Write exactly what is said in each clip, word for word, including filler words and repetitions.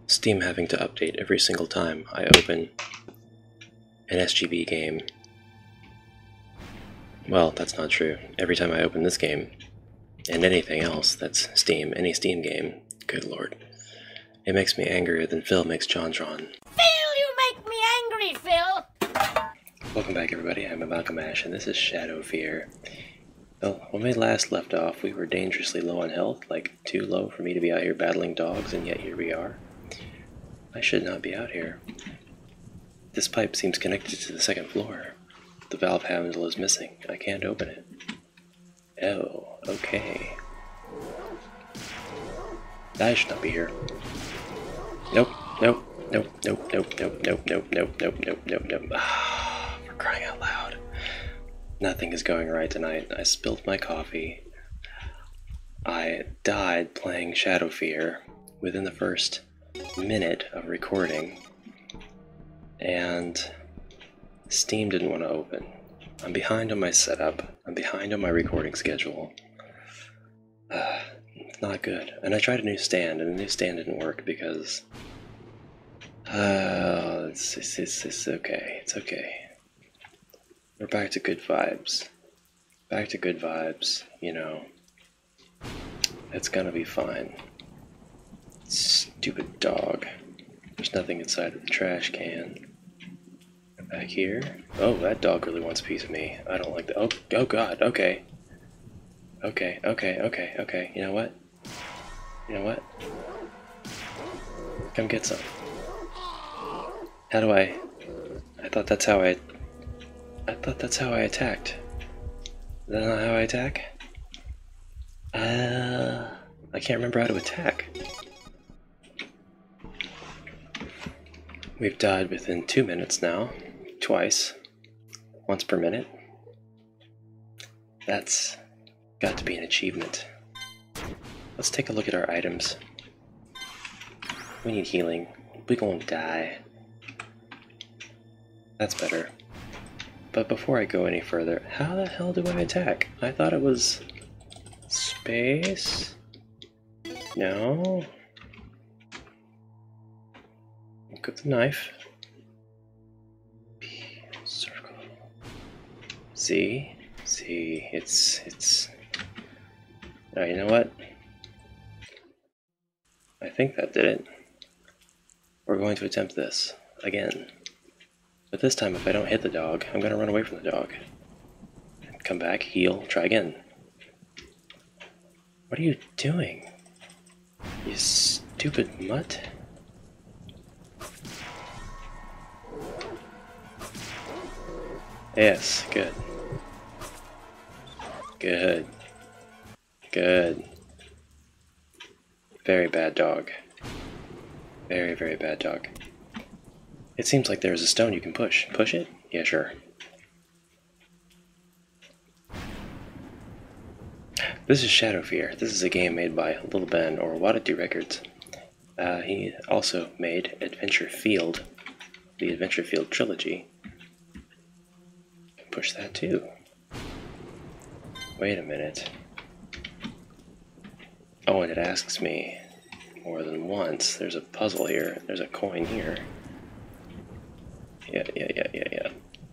Steam having to update every single time I open an S G B game. Well, that's not true. Every time I open this game, and anything else that's Steam, any Steam game, good lord, it makes me angrier than Phil makes JonTron. Phil, you make me angry, Phil! Welcome back, everybody. I'm Amalgamash, and this is Shadow Fear. Well, when we last left off, we were dangerously low on health, like too low for me to be out here battling dogs, and yet here we are. I should not be out here. This pipe seems connected to the second floor. The valve handle is missing. I can't open it. Oh, okay. I should not be here. Nope, nope, nope, nope, nope, nope, nope, nope, nope, nope, nope, nope, nope. Ah, for crying out loud. Nothing is going right tonight. I spilled my coffee. I died playing Shadow Fear within the first minute of recording. And Steam didn't want to open. I'm behind on my setup. I'm behind on my recording schedule. Uh, it's not good. And I tried a new stand, and the new stand didn't work because... Uh, it's, it's, it's, it's okay. It's okay. We're back to good vibes. Back to good vibes, you know. It's gonna be fine. Stupid dog. There's nothing inside of the trash can. Back here. Oh, that dog really wants a piece of me. I don't like that. Oh, oh god, okay. Okay, okay, okay, okay. You know what? You know what? Come get some. How do I... I thought that's how I... I thought that's how I attacked. Is that not how I attack? Uh... I can't remember how to attack. We've died within two minutes now. Twice. Once per minute. That's got to be an achievement. Let's take a look at our items. We need healing. We gonna die. That's better. But before I go any further, how the hell do I attack? I thought it was... space? No? Look at the knife. Circle. See? See, it's... it's... Oh, you know what? I think that did it. We're going to attempt this. Again. But this time, if I don't hit the dog, I'm going to run away from the dog. Come back, heal, try again. What are you doing? You stupid mutt? Yes, good. Good. Good. Very bad dog. Very, very bad dog. It seems like there's a stone you can push. Push it? Yeah, sure. This is Shadow Fear. This is a game made by Little Ben, or Wadity Records. Uh, he also made Adventure Field, the Adventure Field trilogy. Push that too. Wait a minute. Oh, and it asks me more than once. There's a puzzle here. There's a coin here. Yeah, yeah, yeah, yeah, yeah.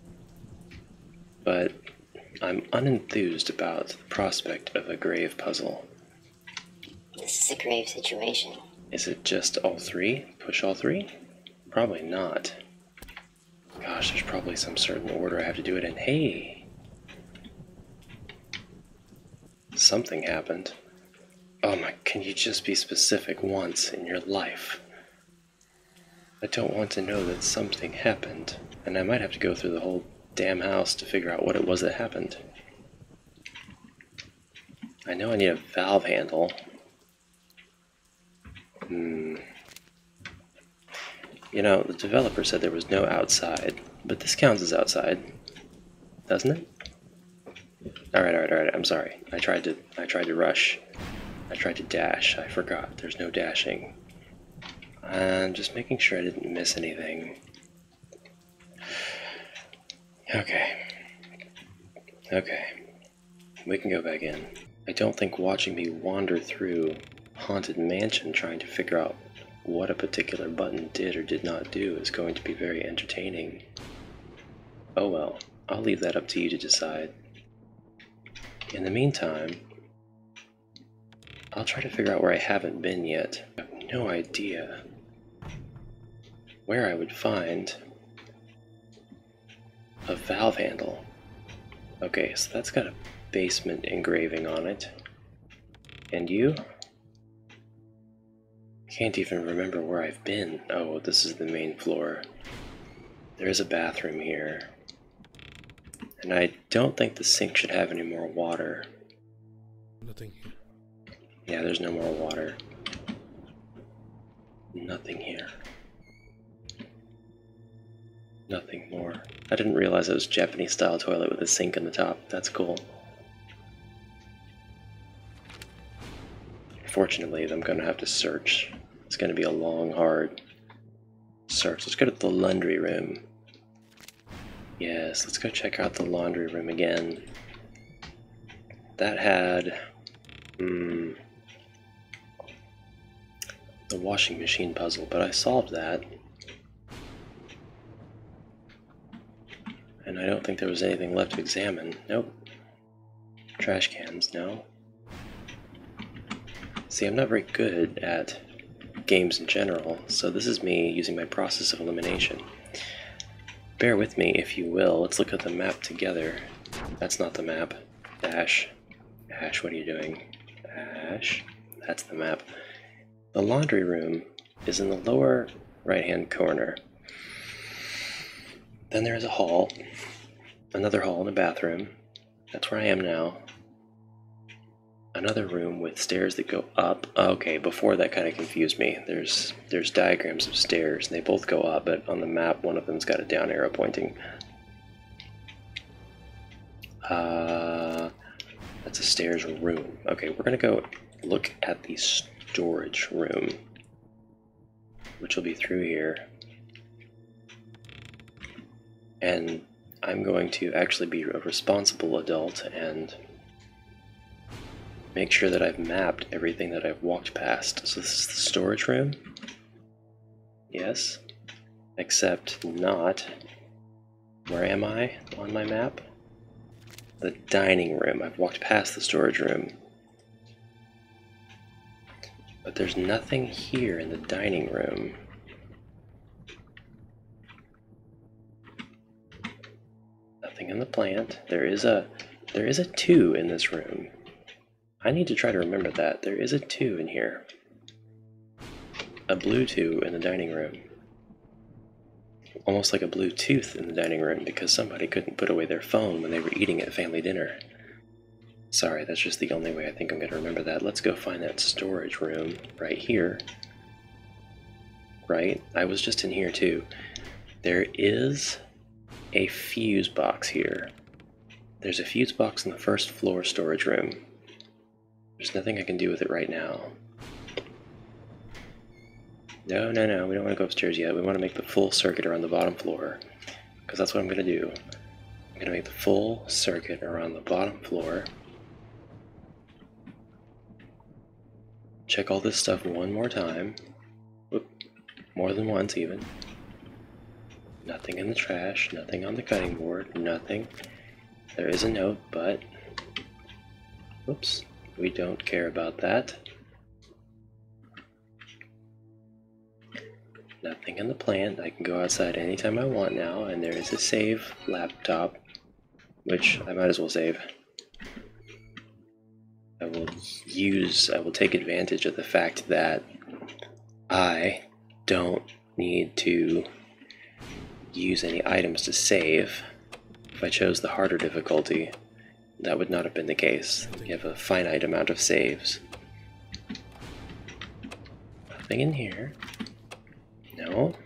But I'm unenthused about the prospect of a grave puzzle. This is a grave situation. Is it just all three? Push all three? Probably not. Gosh, there's probably some certain order I have to do it in. Hey! Something happened. Oh my, can you just be specific once in your life? I don't want to know that something happened, and I might have to go through the whole damn house to figure out what it was that happened. I know I need a valve handle. Hmm. You know, the developer said there was no outside, but this counts as outside, doesn't it? Alright, alright, alright, I'm sorry. I tried to I tried to rush. I tried to dash. I forgot. There's no dashing. I'm just making sure I didn't miss anything. Okay. Okay. We can go back in. I don't think watching me wander through Haunted Mansion trying to figure out what a particular button did or did not do is going to be very entertaining. Oh well, I'll leave that up to you to decide. In the meantime, I'll try to figure out where I haven't been yet. I have no idea where I would find a valve handle. Okay, so that's got a basement engraving on it. And you? Can't even remember where I've been. Oh, this is the main floor. There is a bathroom here. And I don't think the sink should have any more water. Nothing here. Yeah, there's no more water. Nothing here. Nothing more. I didn't realize it was a Japanese style toilet with a sink in the top. That's cool. Fortunately, I'm going to have to search. It's going to be a long, hard search. Let's go to the laundry room. Yes, let's go check out the laundry room again. That had... Hmm... the washing machine puzzle, but I solved that. And I don't think there was anything left to examine. Nope. Trash cans, no. See, I'm not very good at games in general, so this is me using my process of elimination. Bear with me, if you will. Let's look at the map together. That's not the map. Ash. Ash, what are you doing? Ash. That's the map. The laundry room is in the lower right-hand corner. Then there is a hall. Another hall and a bathroom. That's where I am now. Another room with stairs that go up. Okay, before that kind of confused me. There's there's diagrams of stairs, and they both go up, but on the map, one of them's got a down arrow pointing. Uh, that's a stairs room. Okay, we're gonna go look at the storage room, which will be through here. And I'm going to actually be a responsible adult and make sure that I've mapped everything that I've walked past. So this is the storage room. Yes. Except not. Where am I on my map? The dining room. I've walked past the storage room. But there's nothing here in the dining room. Nothing in the plant. There is a there is a two in this room. I need to try to remember that. There is a two in here. A blue two in the dining room. Almost like a blue tooth in the dining room because somebody couldn't put away their phone when they were eating at family dinner. Sorry, that's just the only way I think I'm going to remember that. Let's go find that storage room right here. Right? I was just in here too. There is a fuse box here. There's a fuse box in the first floor storage room. There's nothing I can do with it right now. No, no, no, we don't want to go upstairs yet. We want to make the full circuit around the bottom floor. Because that's what I'm going to do. I'm going to make the full circuit around the bottom floor. Check all this stuff one more time. Whoop. More than once even. Nothing in the trash, nothing on the cutting board, nothing. There is a note, but... Whoops. We don't care about that. Nothing in the plant. I can go outside anytime I want now, and there is a save laptop, which I might as well save. I will use, I will take advantage of the fact that I don't need to use any items to save. If I chose the harder difficulty, that would not have been the case. You have a finite amount of saves. Nothing in here. No.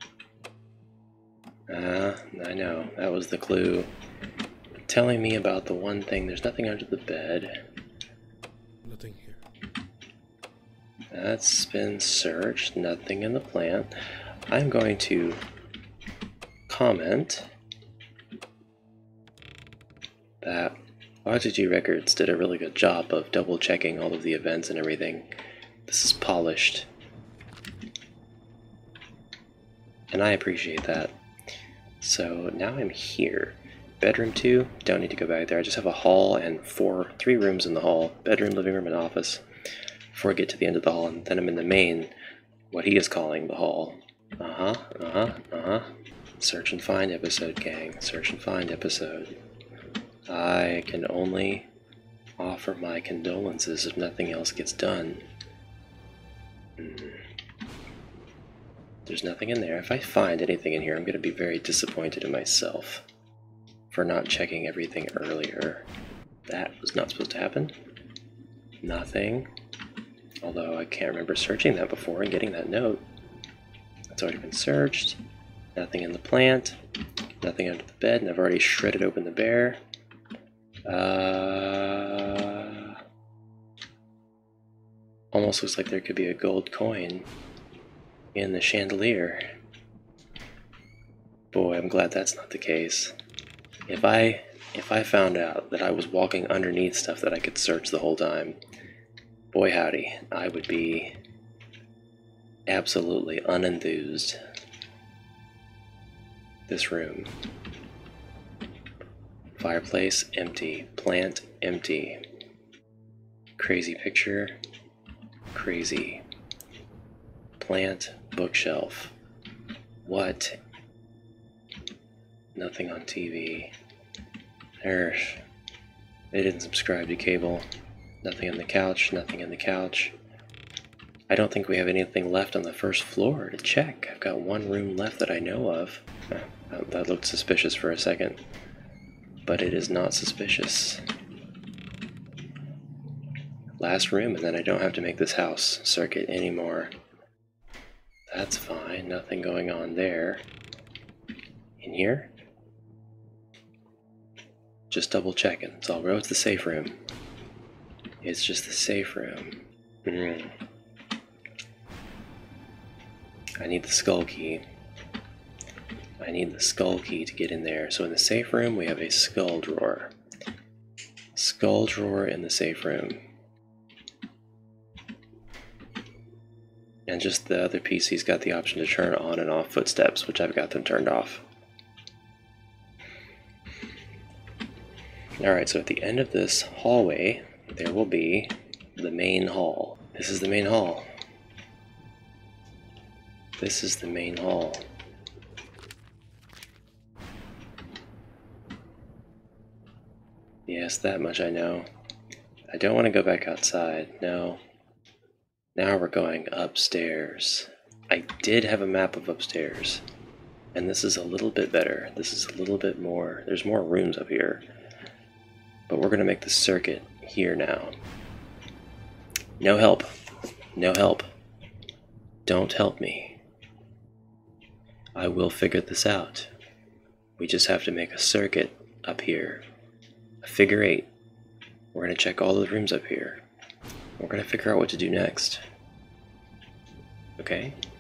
Ah, uh, I know. That was the clue. Telling me about the one thing. There's nothing under the bed. Nothing here. That's been searched. Nothing in the plant. I'm going to comment that Longitude Records did a really good job of double checking all of the events and everything. This is polished. and I appreciate that. So now I'm here. Bedroom two, don't need to go back there. I just have a hall and four, three rooms in the hall. Bedroom, living room, and office. Before I get to the end of the hall, and then I'm in the main, what he is calling the hall. Uh-huh, uh-huh, uh-huh. Search and find episode, gang. Search and find episode. I can only offer my condolences if nothing else gets done. Hmm. There's nothing in there. If I find anything in here, I'm going to be very disappointed in myself for not checking everything earlier. That was not supposed to happen. Nothing. Although I can't remember searching that before and getting that note. It's already been searched. Nothing in the plant. Nothing under the bed, and I've already shredded open the bear. Uh, almost looks like there could be a gold coin in the chandelier. Boy, I'm glad that's not the case. If I if I found out that I was walking underneath stuff that I could search the whole time, boy howdy, I would be absolutely unenthused. This room. Fireplace, empty. Plant, empty. Crazy picture, crazy. Plant, bookshelf. What? Nothing on T V. There's... They didn't subscribe to cable. Nothing on the couch, nothing in the couch. I don't think we have anything left on the first floor to check. I've got one room left that I know of. Uh, that looked suspicious for a second. But it is not suspicious. Last room, and then I don't have to make this house circuit anymore. That's fine, nothing going on there. In here? Just double checking. It's all right. It's the safe room. It's just the safe room. Mm. I need the skull key. I need the skull key to get in there. So in the safe room, we have a skull drawer. Skull drawer in the safe room. And just the other P C's got the option to turn on and off footsteps, which I've got them turned off. Alright, so at the end of this hallway, there will be the main hall. This is the main hall. This is the main hall. Yes, that much I know. I don't want to go back outside, no. Now we're going upstairs. I did have a map of upstairs, and this is a little bit better. This is a little bit more, there's more rooms up here. But we're going to make the circuit here now. No help. No help. Don't help me. I will figure this out. We just have to make a circuit up here. A figure eight. We're going to check all the rooms up here. We're going to figure out what to do next. Okay?